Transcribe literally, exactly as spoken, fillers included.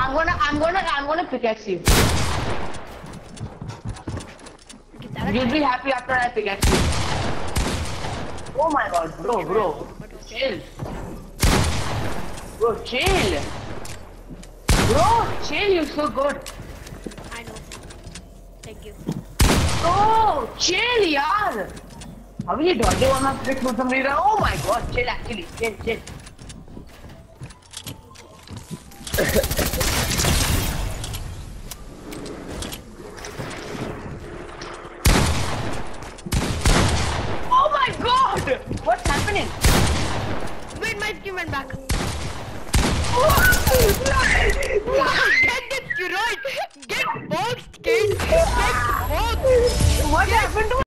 I'm gonna, I'm gonna, I'm gonna pickaxe you. You'll be happy after I pickaxe you. Oh my god, bro, bro. Chill. Bro, chill. Bro, chill, you're so good. I know. Thank you. Oh, chill, yaar. How will you dodge one of six for some reason? Oh my god, chill actually, chill, chill. Oh my god! What's happening? Wait, my skin went back. Get this right. Get boxed, kid. Get boxed. What happened to